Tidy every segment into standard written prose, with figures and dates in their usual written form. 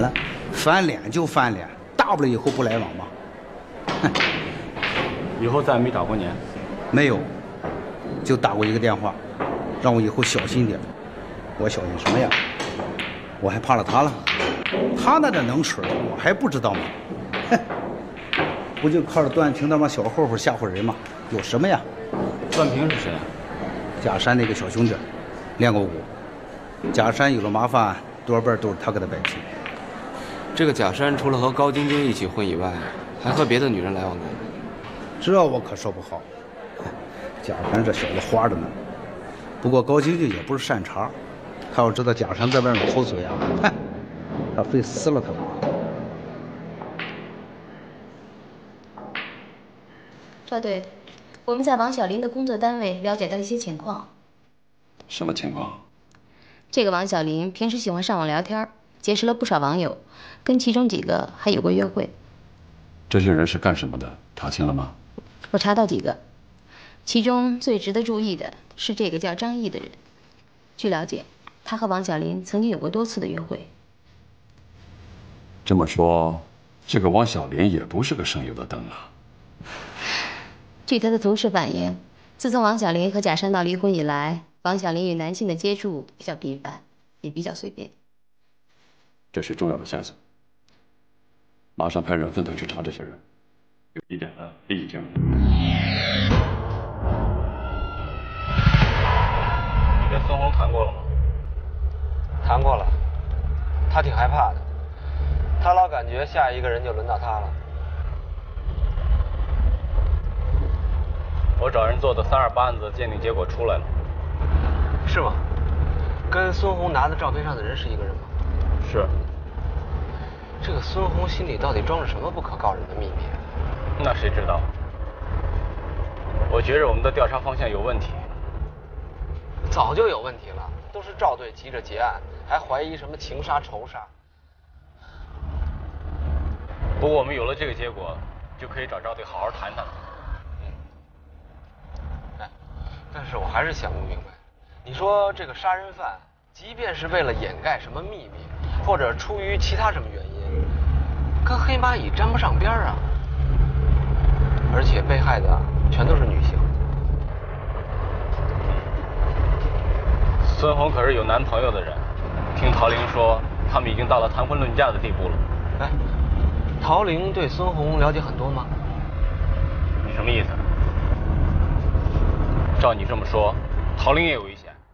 翻脸就翻脸，大不了以后不来往嘛。哼， 以后再也没打过年？ 没有，就打过一个电话，让我以后小心点。我小心什么呀？我还怕了他了。他那点能水，我还不知道吗？哼，不就靠着段平那帮小混混吓唬人吗？有什么呀？ 段平是谁啊？ 假山那个小兄弟，练过武。假山有了麻烦，多半都是他给他摆平。 这个假山除了和高晶晶一起混以外，还和别的女人来往过。 这我可说不好。假山这小子花着呢。不过高晶晶也不是善茬，他要知道假山在外面偷嘴啊，哼，他非撕了他不可。 赵队，我们在王小林的工作单位了解到一些情况。 什么情况？ 这个王小林平时喜欢上网聊天，结识了不少网友，跟其中几个还有过约会。 这些人是干什么的？查清了吗？ 我查到几个，其中最值得注意的是这个叫张毅的人。据了解，他和王小林曾经有过多次的约会。 这么说，这个王小林也不是个省油的灯啊。 据他的同事反映，自从王小林和贾山闹离婚以来，王小林与男性的接触比较频繁，也比较随便。 这是重要的线索，马上派人分头去查这些人，有疑点的立即介入。 你跟孙红谈过了吗？ 谈过了，他挺害怕的，他老感觉下一个人就轮到他了。 我找人做的328案子鉴定结果出来了。 是吗？跟孙红拿的照片上的人是一个人吗？ 是。 这个孙红心里到底装着什么不可告人的秘密？ 那谁知道？我觉着我们的调查方向有问题。 早就有问题了，都是赵队急着结案，还怀疑什么情杀仇杀。 不过我们有了这个结果，就可以找赵队好好谈谈了。 但是我还是想不明白，你说这个杀人犯，即便是为了掩盖什么秘密，或者出于其他什么原因，跟黑蚂蚁沾不上边啊。而且被害的全都是女性。 孙红可是有男朋友的人，听陶玲说，他们已经到了谈婚论嫁的地步了。 哎，陶玲对孙红了解很多吗？ 你什么意思？照你这么说，陶玲也有危险。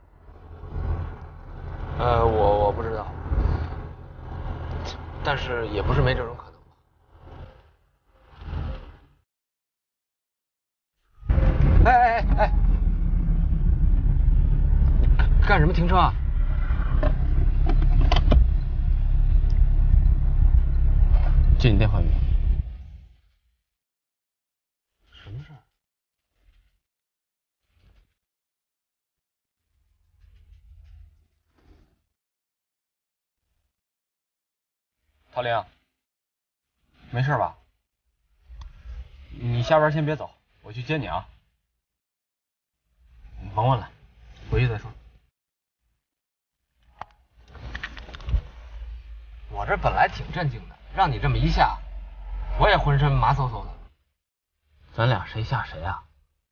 我不知道，但是也不是没这种可能。哎！干什么停车啊？ 接你电话， 什么事儿？ 陶玲，没事吧？你下班先别走，我去接你啊。你甭问了，回去再说。 我这本来挺镇静的，让你这么一下，我也浑身麻嗖嗖的。咱俩谁吓谁啊？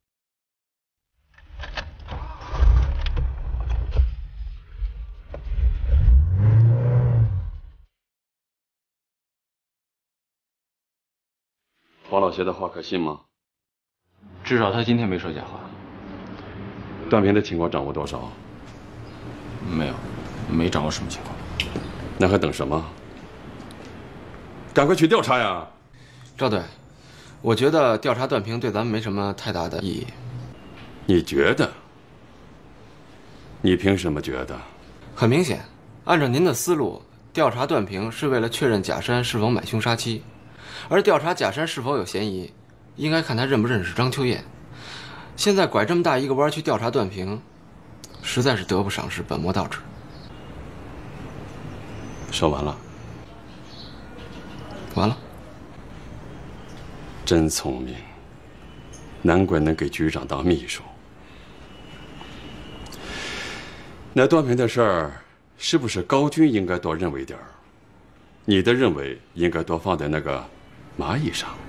黄老邪的话可信吗？ 至少他今天没说假话。 段平的情况掌握多少？ 没有，没掌握什么情况。 那还等什么？赶快去调查呀！ 赵队，我觉得调查段平对咱们没什么太大的意义。 你觉得？你凭什么觉得？ 很明显，按照您的思路，调查段平是为了确认假山是否买凶杀妻，而调查假山是否有嫌疑，应该看他认不认识张秋燕。现在拐这么大一个弯去调查段平，实在是得不偿失，本末倒置。 说完了。 完了。 真聪明，难怪能给局长当秘书。那段平的事儿，是不是高军应该多认为点儿？ 你的认为应该多放在那个蚂蚁上。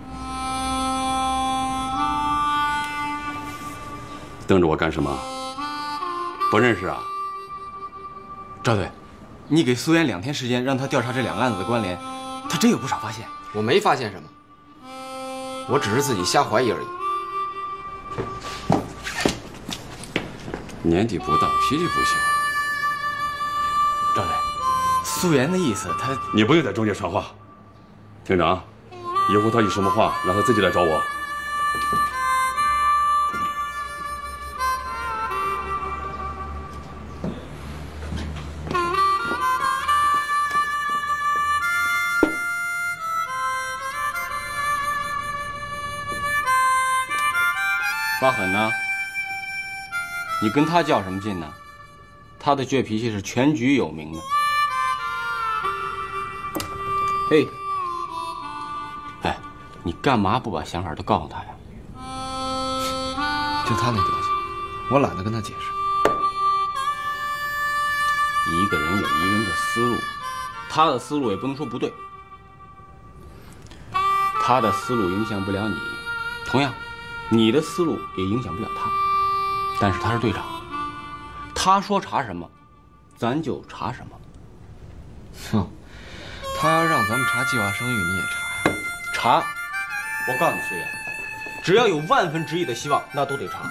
瞪着我干什么？不认识啊？ 赵队，你给苏岩2天时间，让他调查这2个案子的关联，他真有不少发现。 我没发现什么，我只是自己瞎怀疑而已。 年纪不大，脾气不小。 赵队，苏岩的意思，他…… 你不用在中间传话。厅长，以后他有什么话，让他自己来找我。 发狠呢？你跟他较什么劲呢？他的倔脾气是全局有名的。嘿，哎，你干嘛不把想法都告诉他呀？ 就他那德行，我懒得跟他解释。 一个人有一个人的思路，他的思路也不能说不对。他的思路影响不了你，同样，你的思路也影响不了他。但是他是队长，他说查什么，咱就查什么。 哼，他要让咱们查计划生育，你也查呀？ 查！我告诉你，苏岩，只要有1分之1的希望，那都得查。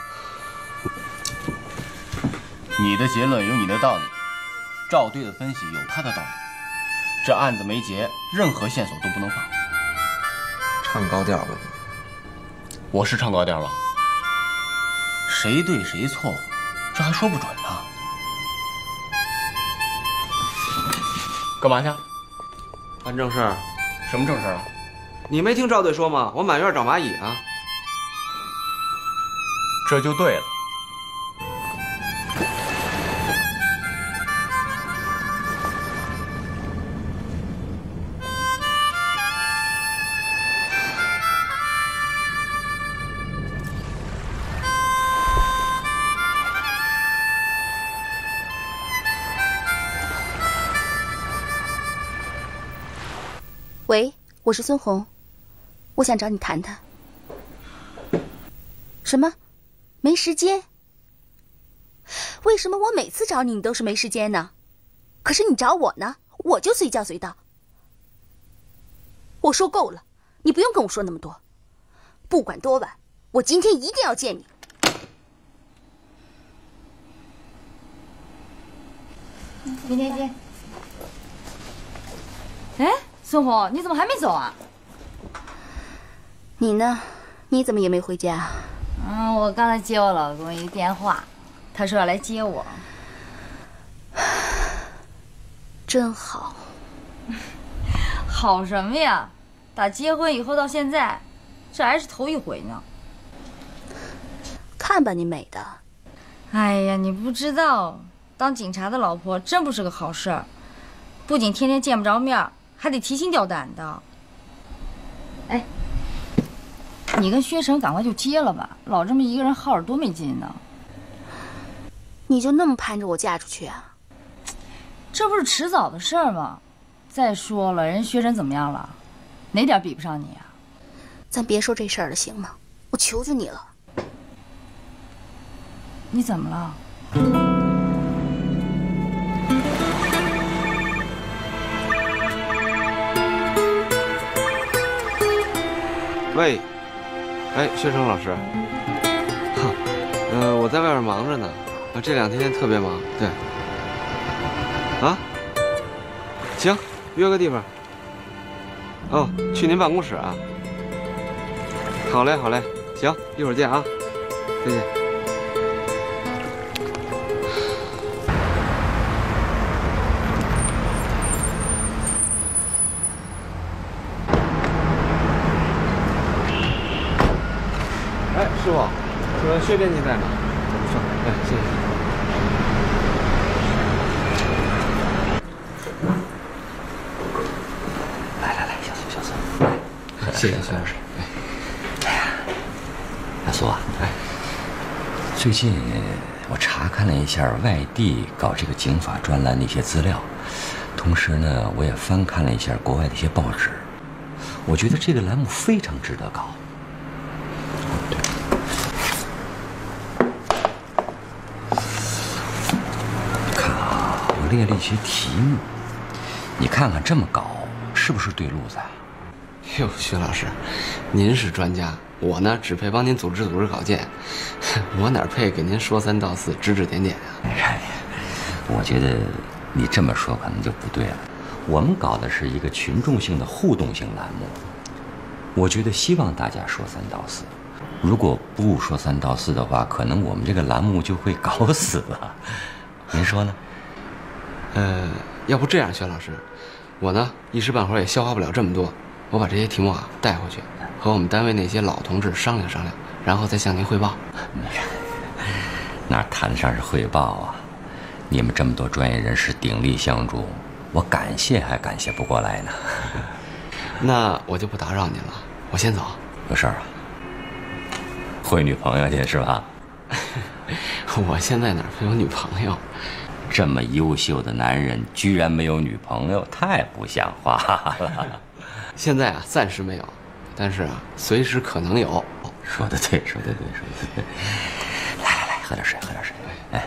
你的结论有你的道理，赵队的分析有他的道理。这案子没结，任何线索都不能放。 唱高调吧你！ 我是唱高调了？谁对谁错，这还说不准呢。干嘛去？ 办正事儿。 什么正事啊？ 你没听赵队说吗？我满院找蚂蚁啊。 这就对了。 喂，我是孙红，我想找你谈谈。什么？没时间？为什么我每次找你，你都是没时间呢？可是你找我呢，我就随叫随到。我说够了，你不用跟我说那么多。不管多晚，我今天一定要见你。 明天见。哎，孙红，你怎么还没走啊？ 你呢？你怎么也没回家？ 我刚才接我老公一电话，他说要来接我。 真好。 好什么呀？打结婚以后到现在，这还是头一回呢。 看吧你美的。 哎呀，你不知道，当警察的老婆真不是个好事儿，不仅天天见不着面，还得提心吊胆的。哎，你跟薛成赶快就结了吧，老这么一个人耗着多没劲呢。 你就那么盼着我嫁出去啊？ 这不是迟早的事儿吗？再说了，人薛成怎么样了？哪点比不上你啊？ 咱别说这事儿了，行吗？我求求你了。 你怎么了？ 喂，哎，薛成老师，我在外面忙着呢，这2天特别忙，对。啊，行，约个地方。哦，去您办公室啊。好嘞，好嘞，行，一会儿见啊，再见。哎，师傅，说薛编辑在呢，我们上。哎，谢谢。 来，小苏， 谢谢薛老师。 哎呀，大苏啊，最近我查看了一下外地搞这个警法专栏的一些资料， 同时呢，我也翻看了一下国外的一些报纸，我觉得这个栏目非常值得搞。看啊，我列了一些题目，你看看这么搞是不是对路子啊？ 哟，薛老师，您是专家，我呢只配帮您组织稿件，我哪配给您说三道四、指指点点啊？ 哎，我觉得你这么说可能就不对了。我们搞的是一个群众性的互动性栏目，我觉得希望大家说三道四。如果不说三道四的话，可能我们这个栏目就会搞死了。您说呢？ 要不这样，薛老师，我呢一时半会儿也消化不了这么多，我把这些题目啊带回去，和我们单位那些老同志商量商量，然后再向您汇报。 哪谈得上是汇报啊？你们这么多专业人士鼎力相助，我感谢还感谢不过来呢。 那我就不打扰您了，我先走。 有事儿啊？会女朋友去是吧？ 我现在哪会有女朋友？ 这么优秀的男人居然没有女朋友，太不像话了。 现在啊，暂时没有，但是啊，随时可能有。 说得对，说得对，说得对。来，喝点水，喝点水。哎，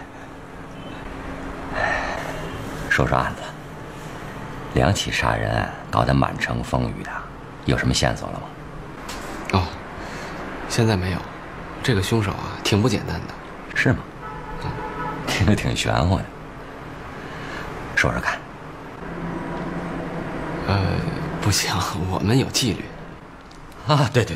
说案子，两起杀人案搞得满城风雨的，有什么线索了吗？ 哦，现在没有。这个凶手啊，挺不简单的。 是吗？听着挺玄乎的。说说看。 不行，我们有纪律。 啊，对。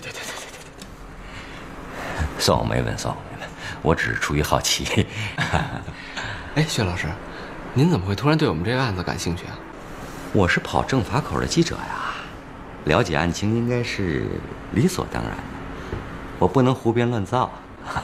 算我没问，我只是出于好奇。 哎，薛老师，您怎么会突然对我们这个案子感兴趣啊？ 我是跑政法口的记者呀，了解案情应该是理所当然的，我不能胡编乱造。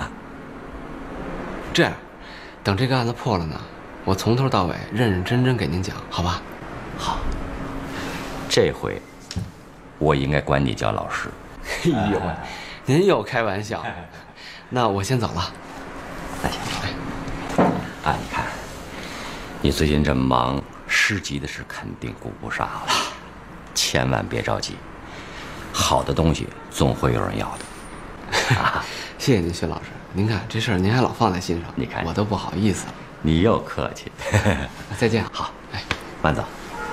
这样，等这个案子破了呢，我从头到尾认认真真给您讲，好吧？ 好，这回我应该管你叫老师。 哎呦，您又开玩笑。那我先走了。 那行。啊，你看，你最近这么忙，诗集的事肯定顾不上了，千万别着急，好的东西总会有人要的。啊， 谢谢您，薛老师。您看这事儿，您还老放在心上， 你看我都不好意思。 你又客气。 再见。 好，哎，慢走。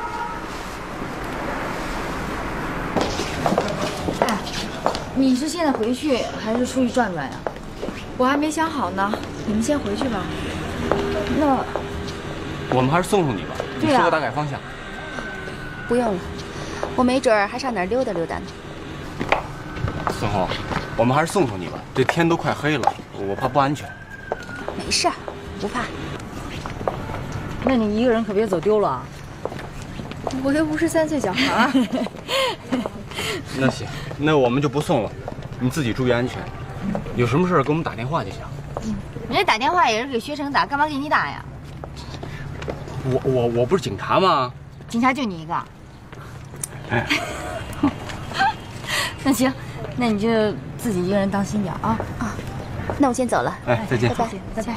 哎，你是现在回去还是出去转转呀？ 我还没想好呢，你们先回去吧。 那我们还是送送你吧，你说个大概方向。 不用了，我没准儿还上哪儿溜达溜达呢。 孙红，我们还是送送你吧，这天都快黑了，我怕不安全。 没事儿，不怕。 那你一个人可别走丢了啊！ 我又不是3岁小孩。 那行，那我们就不送了，你自己注意安全。有什么事给我们打电话就行。 人家打电话也是给薛成打，干嘛给你打呀？ 我不是警察吗？ 警察就你一个。哎，那行，那你就自己一个人当心点啊。 啊，那我先走了。 哎，再见。 拜拜， 拜拜。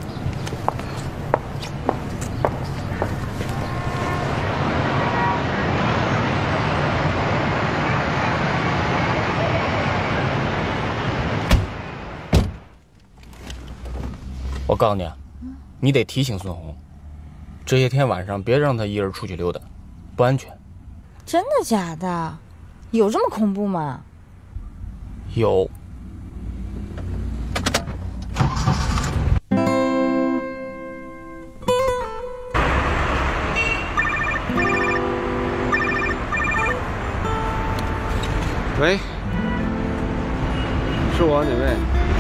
我告诉你啊，你得提醒孙红，这些天晚上别让他一人出去溜达，不安全。 真的假的？有这么恐怖吗？ 有。 喂，是我，哪位？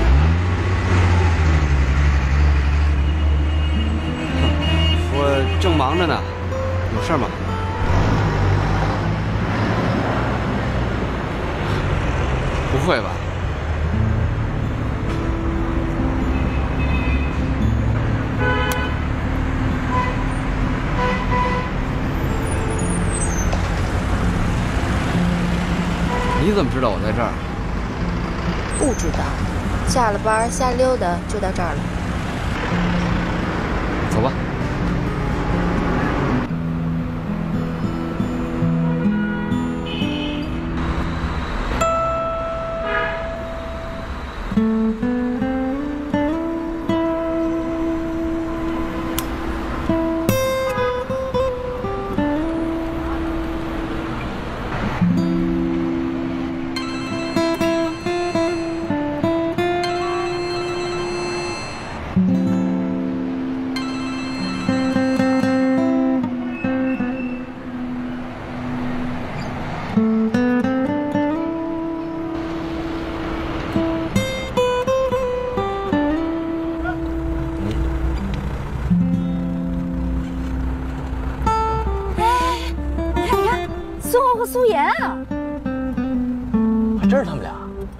我正忙着呢，有事吗？不会吧？你怎么知道我在这儿？ 不知道，下了班瞎溜达就到这儿了。 走吧。 和苏妍啊！ 这是他们俩。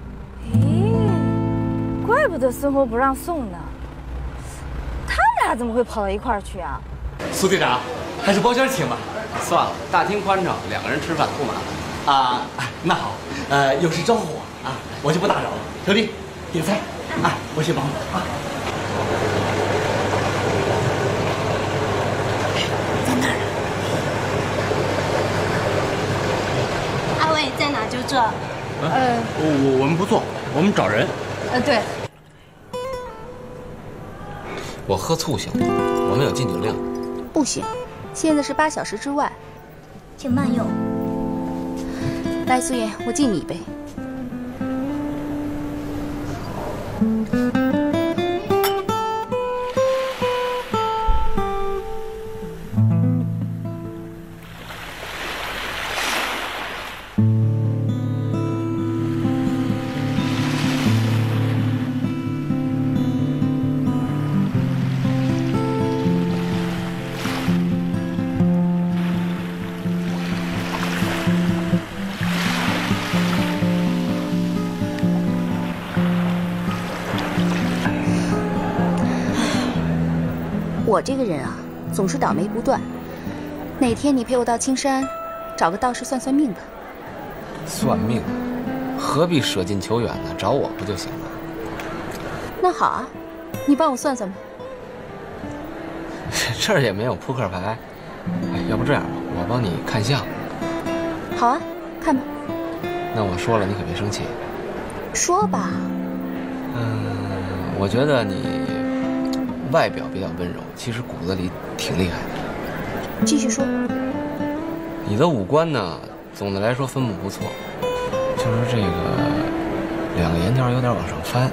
咦，怪不得孙红不让送呢。他们俩怎么会跑到一块儿去啊？ 苏队长，还是包间请吧。算了，大厅宽敞，2个人吃饭不麻烦。啊，那好，有事招呼我啊，我就不打扰了。小弟，点菜啊，我去帮你啊。 在那儿。阿伟在哪？就这。 我们不做，我们找人。 对。 我喝醋行，我们有禁酒令。 不行，现在是8小时之外。请慢用。来，苏妍，我敬你一杯。我这个人啊，总是倒霉不断。哪天你陪我到青山，找个道士算算命吧。 算命？何必舍近求远呢？找我不就行了？ 那好啊，你帮我算算吧。 这儿也没有扑克牌，哎，要不这样吧，我帮你看相。 好啊，看吧。 那我说了，你可别生气。 说吧。 我觉得你外表比较温柔，其实骨子里挺厉害的。 继续说。 你的五官呢，总的来说分布不错，就是这个2个眼角有点往上翻。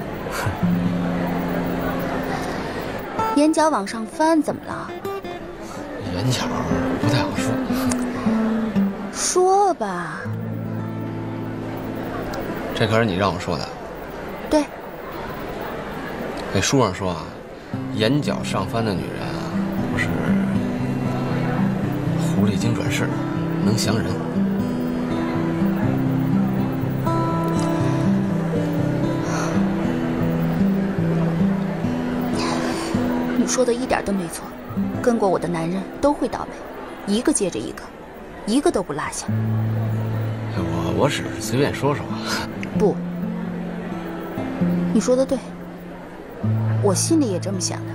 眼角往上翻怎么了？ 眼角不太好说。 说吧。 这可是你让我说的。 对。 那书上说啊，眼角上翻的女人啊，都是狐狸精转世，能降人。 你说的一点都没错，跟过我的男人都会倒霉，一个接着一个，一个都不落下。 我只是随便说说。 不，你说的对，我心里也这么想的。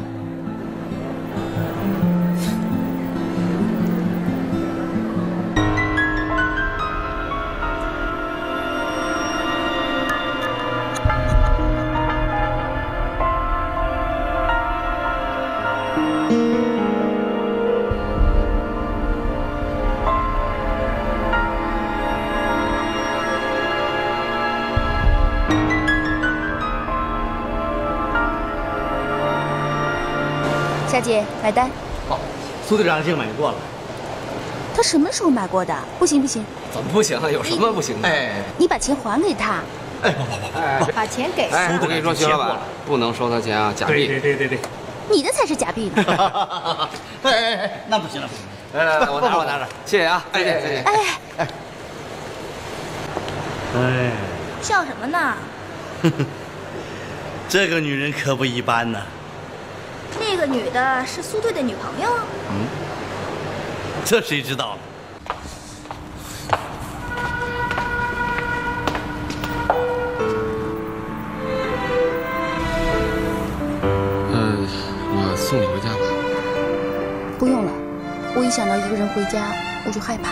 夏姐，买单。 好，苏队长已经买过了。 他什么时候买过的？不行不行。 怎么不行啊？有什么不行的？哎， 你把钱还给他。 哎，不， 把钱给他。 我跟你说，徐老板不能收他钱啊，假币。 对。 你的才是假币呢。 哎，那不行了。 来，我拿着。谢谢啊，再见。 哎， 笑什么呢？ 这个女人可不一般呢。 那个女的是苏队的女朋友？ 这谁知道呢？ 我送你回家吧。 不用了，我一想到一个人回家我就害怕。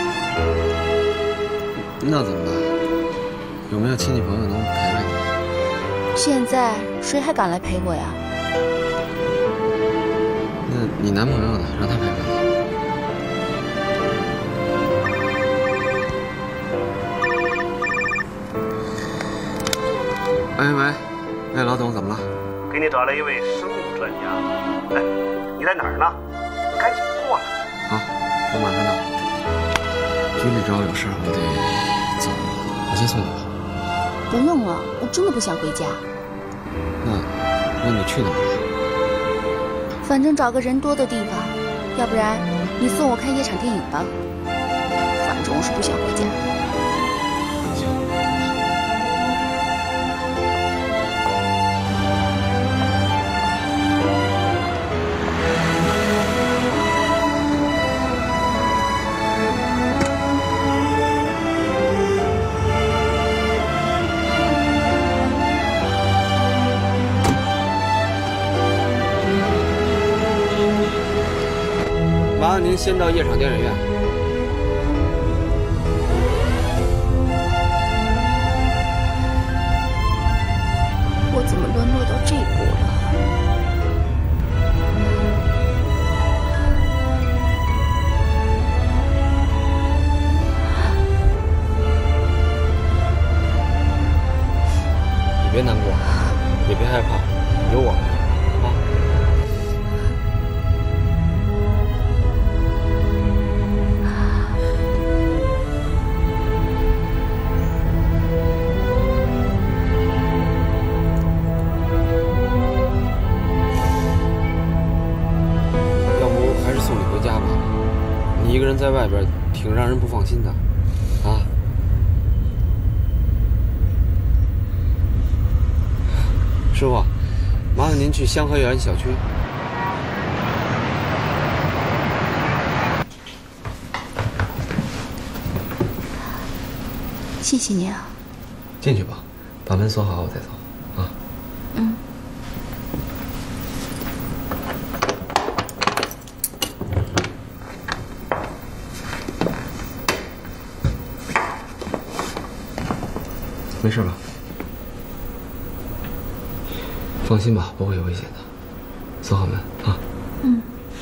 那怎么办？有没有亲戚朋友能陪陪你？ 现在谁还敢来陪我呀？ 那你男朋友呢？让他陪陪你。喂，老董，怎么了？ 给你找了一位生物专家。哎，你在哪儿呢？赶紧过来。 好，我马上到。局里找我有事，我得走，我先送你吧。 不用了，我真的不想回家。 那你去哪儿？ 反正找个人多的地方，要不然你送我看夜场电影吧。烦总是不想回家。 麻烦您先到夜场电影院。 我怎么沦落到这步了？ 你别难过，也别害怕，有我们啊。要不还是送你回家吧，你一个人在外边挺让人不放心的，啊。师傅，麻烦您去香河园小区。 谢谢你啊。 进去吧，把门锁好，我再走。啊。 嗯。 没事吧？放心吧，不会有危险的。锁好门啊。 嗯。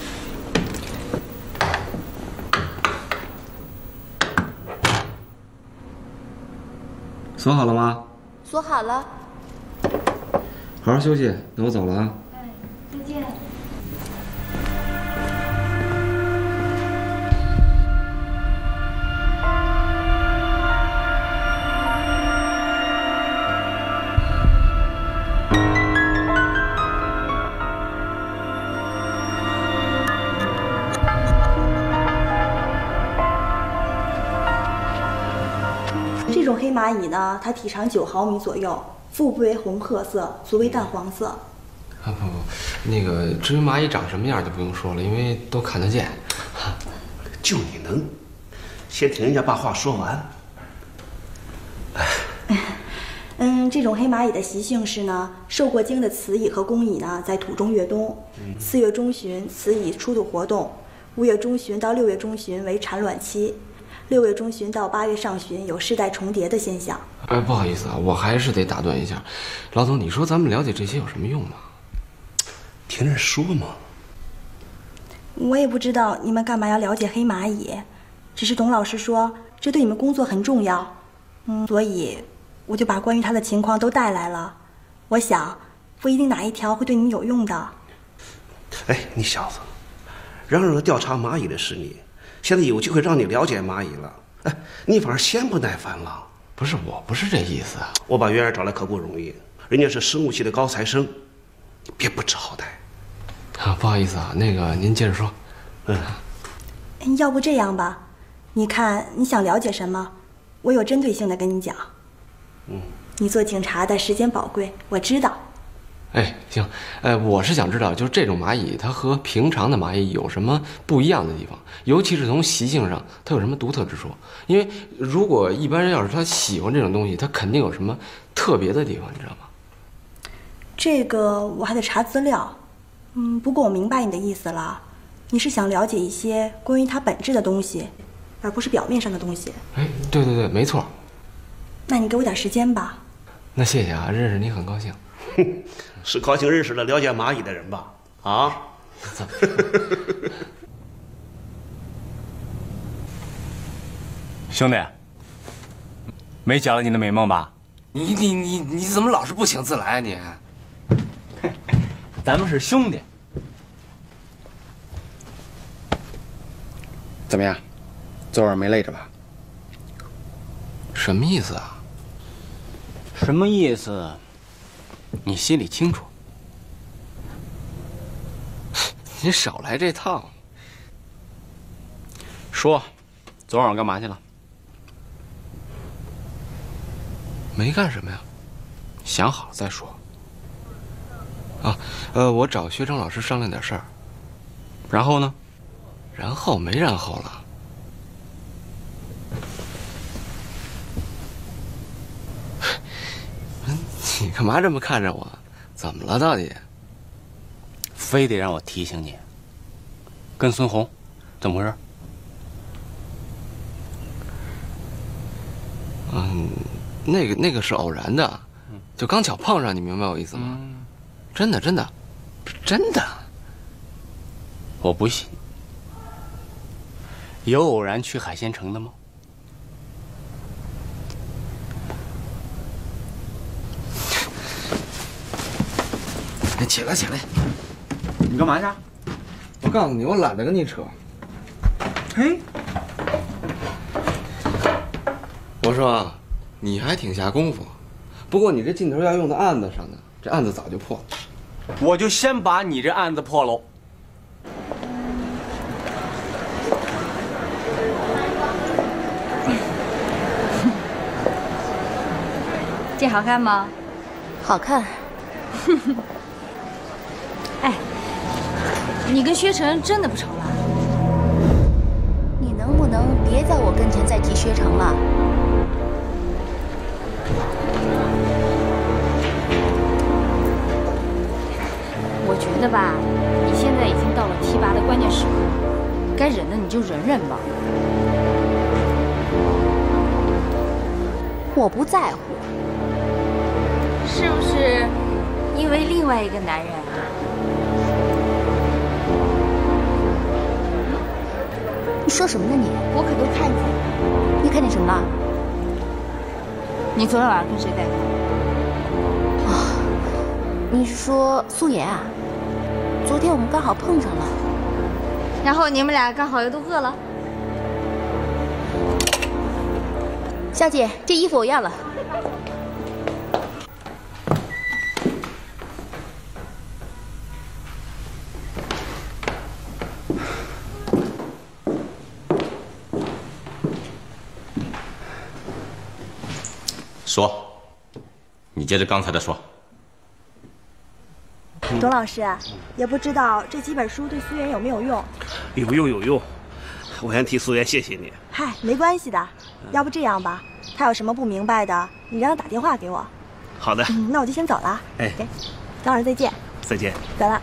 锁好了吗？ 锁好了。 好好休息，那我走了啊。 哎，再见。 这种黑蚂蚁呢，它体长9毫米左右，腹部为红褐色，足为淡黄色。 啊不，那个至于蚂蚁长什么样就不用说了，因为都看得见。 就你能，先听人家把话说完。 这种黑蚂蚁的习性是呢，受过精的雌蚁和公蚁呢在土中越冬。4月中旬，雌蚁出土活动；5月中旬到6月中旬为产卵期；6月中旬到8月上旬有世代重叠的现象。 不好意思啊，我还是得打断一下，老总，你说咱们了解这些有什么用吗？ 听人说嘛。 我也不知道你们干嘛要了解黑蚂蚁，只是董老师说这对你们工作很重要，所以我就把关于他的情况都带来了。我想，不一定哪一条会对你们有用的。 哎，你小子，嚷嚷着调查蚂蚁的是你，现在有机会让你了解蚂蚁了，哎，你反而嫌不耐烦了。 不是，我不是这意思啊。 我把袁儿找来可不容易，人家是生物系的高材生，你别不知好歹。 啊，不好意思啊，那个您接着说。 要不这样吧，你看你想了解什么，我有针对性的跟你讲。你做警察的时间宝贵，我知道。 哎，行，我是想知道，就是这种蚂蚁，它和平常的蚂蚁有什么不一样的地方，尤其是从习性上，它有什么独特之处？因为如果一般人要是他喜欢这种东西，他肯定有什么特别的地方，你知道吗？ 这个我还得查资料。不过我明白你的意思了，你是想了解一些关于它本质的东西，而不是表面上的东西。 哎，对对对，没错。 那你给我点时间吧。 那谢谢啊，认识你很高兴。 是高兴认识了了解蚂蚁的人吧？啊？ 兄弟，没搅了你的美梦吧？ 你怎么老是不请自来啊你？ 咱们是兄弟。 怎么样？昨晚没累着吧？ 什么意思啊？ 什么意思？你心里清楚。 你少来这套。 说，昨晚干嘛去了？ 没干什么呀，想好了再说。啊，我找学成老师商量点事儿。 然后呢？ 然后没然后了。你干嘛这么看着我？怎么了到底？ 非得让我提醒你，跟孙红怎么回事？ 那个是偶然的，就刚巧碰上，你明白我意思吗？真的， 我不信。有偶然去海鲜城的吗？ 起来， 你干嘛去？ 我告诉你，我懒得跟你扯。 嘿， 我说，你还挺下功夫，不过你这劲头要用到案子上呢，这案子早就破了。 我就先把你这案子破喽。 这好看吗？ 好看。 哎，你跟薛成真的不愁了？ 你能不能别在我跟前再提薛成了？ 我觉得吧，你现在已经到了提拔的关键时刻，该忍的你就忍忍吧。 我不在乎。 是不是因为另外一个男人啊？ 你说什么呢你？我可都看见了。你看见什么了？ 你昨天晚上跟谁在一块？ 啊，你是说苏妍啊？昨天我们刚好碰上了， 然后你们俩刚好又都饿了。 小姐，这衣服我要了。 说，你接着刚才的说。 董老师，也不知道这几本书对苏妍有没有用？ 有用，我先替苏妍谢谢你。 嗨，没关系的。要不这样吧，他有什么不明白的，你让他打电话给我。 好的。 那我就先走了。 哎， 董老师再见。 再见。 走了。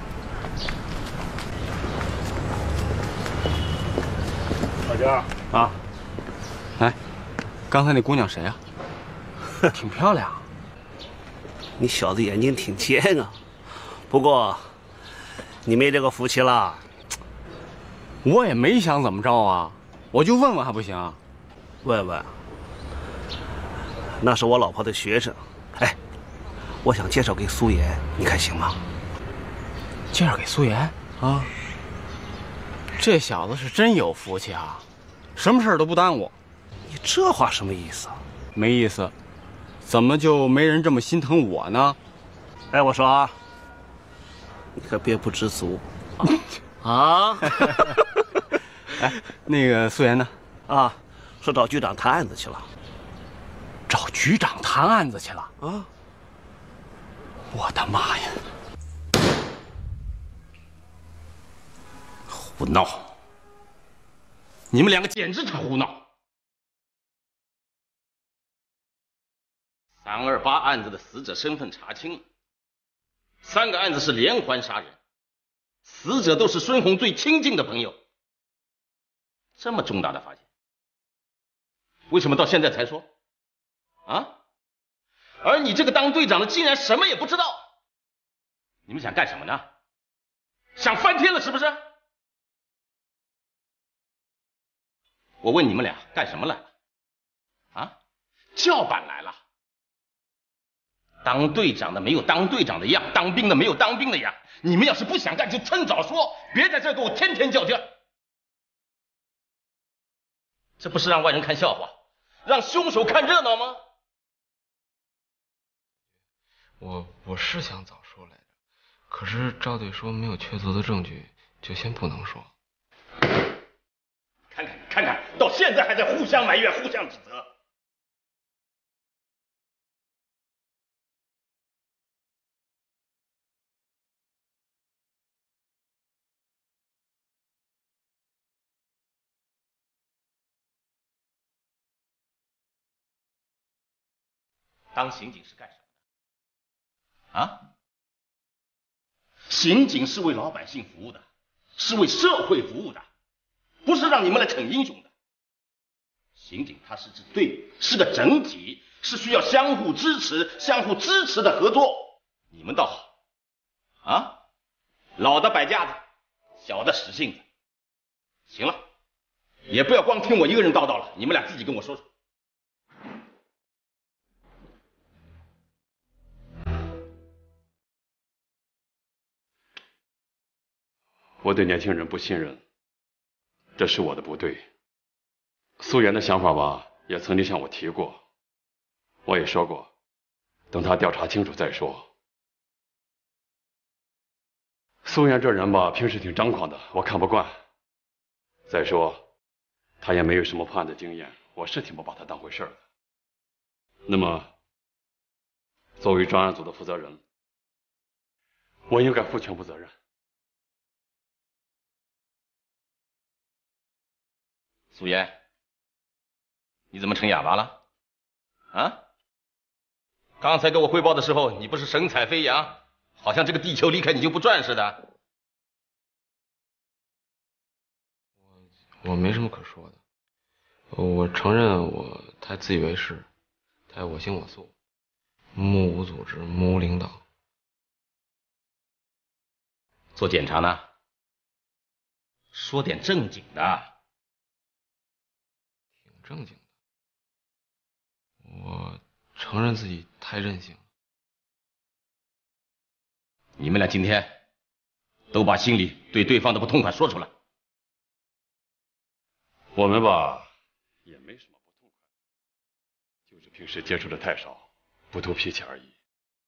老家啊，哎，刚才那姑娘谁呀？挺漂亮。 你小子眼睛挺尖啊，不过你没这个福气啦。 我也没想怎么着啊，我就问问还不行？ 问问，那是我老婆的学生，哎，我想介绍给苏妍，你看行吗？ 介绍给苏妍啊？这小子是真有福气啊，什么事儿都不耽误。 你这话什么意思？ 没意思。怎么就没人这么心疼我呢？ 哎，我说啊，你可别不知足啊！ 哎，那个苏妍呢？ 啊，说找局长谈案子去了。 找局长谈案子去了？ 啊！ 我的妈呀！胡闹！你们两个简直是胡闹！328案子的死者身份查清了，3个案子是连环杀人，死者都是孙红最亲近的朋友。这么重大的发现，为什么到现在才说？啊？而你这个当队长的竟然什么也不知道，你们想干什么呢？想翻天了是不是？我问你们俩干什么来了？啊？叫板来了。当队长的没有当队长的样，当兵的没有当兵的样。你们要是不想干，就趁早说，别在这给我天天较劲儿。这不是让外人看笑话，让凶手看热闹吗？ 我是想早说来着，可是赵队说没有确凿的证据，就先不能说。 看看，到现在还在互相埋怨、互相指责。 当刑警是干什么的？啊？刑警是为老百姓服务的，是为社会服务的，不是让你们来逞英雄的。刑警他是支队伍，是个整体，是需要相互支持的合作。你们倒好，啊，老的摆架子，小的使性子。行了，也不要光听我一个人叨叨了，你们俩自己跟我说说。 我对年轻人不信任，这是我的不对。苏妍的想法吧，也曾经向我提过，我也说过，等他调查清楚再说。苏妍这人吧，平时挺张狂的，我看不惯。再说，他也没有什么破案的经验，我是挺不把他当回事的。那么，作为专案组的负责人，我应该负全部责任。 苏妍，你怎么成哑巴了？啊？刚才给我汇报的时候，你不是神采飞扬，好像这个地球离开你就不转似的。 我没什么可说的，我承认我太自以为是，太我行我素，目无组织，目无领导。 做检查呢，说点正经的。 正经的，我承认自己太任性。 你们俩今天都把心里对对方的不痛快说出来。 我们吧，也没什么不痛快，就是平时接触的太少，不图脾气而已。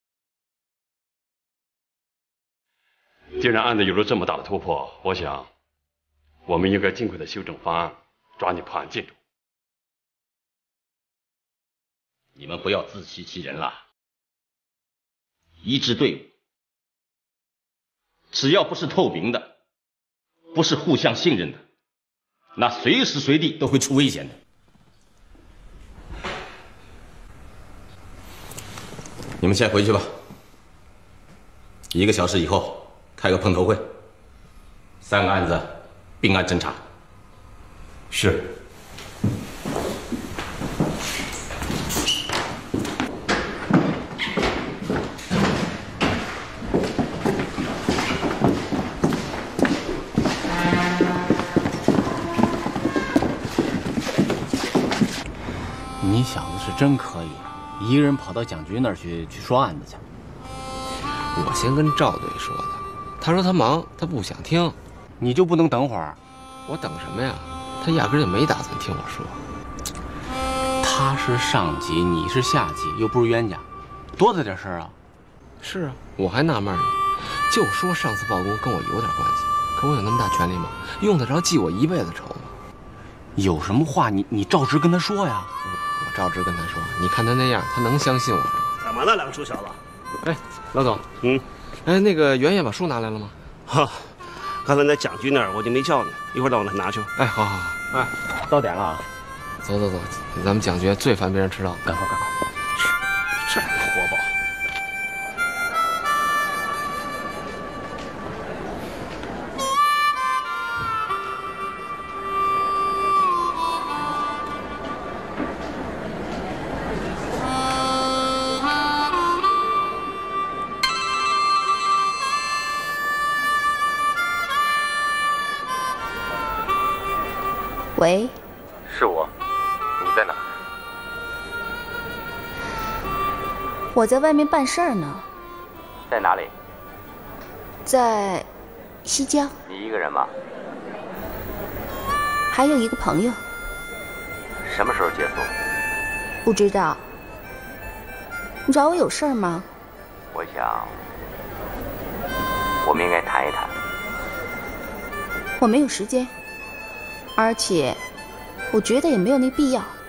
既然案子有了这么大的突破，我想，我们应该尽快的修正方案，抓紧破案进度。 你们不要自欺欺人了。一支队伍，只要不是透明的，不是互相信任的，那随时随地都会出危险的。你们先回去吧，1个小时以后开个碰头会，3个案子并案侦查。 是。 你小子是真可以，一个人跑到蒋局那儿去说案子去。 我先跟赵队说的，他说他忙，他不想听。 你就不能等会儿？ 我等什么呀？他压根就没打算听我说。 他是上级，你是下级，又不是冤家，多大点事儿啊？ 是啊，我还纳闷呢，就说上次报功跟我有点关系，可我有那么大权力吗？用得着记我一辈子仇吗？ 有什么话你照直跟他说呀。 我照直跟他说，你看他那样，他能相信我？ 干嘛呢，两个臭小子？ 哎，老总，哎，那个圆圆把书拿来了吗？ 哈，刚才在蒋局那儿我就没叫你，一会儿到我那拿去。 哎，好好好， 哎，到点了啊， 走走走，咱们蒋局最烦别人迟到， 赶快， 这活宝。 喂， 是我，你在哪？ 我在外面办事儿呢。 在哪里？ 在西江。 你一个人吗？ 还有一个朋友。 什么时候结束？ 不知道。你找我有事儿吗？ 我想，我们应该谈一谈。 我没有时间。而且，我觉得也没有那必要。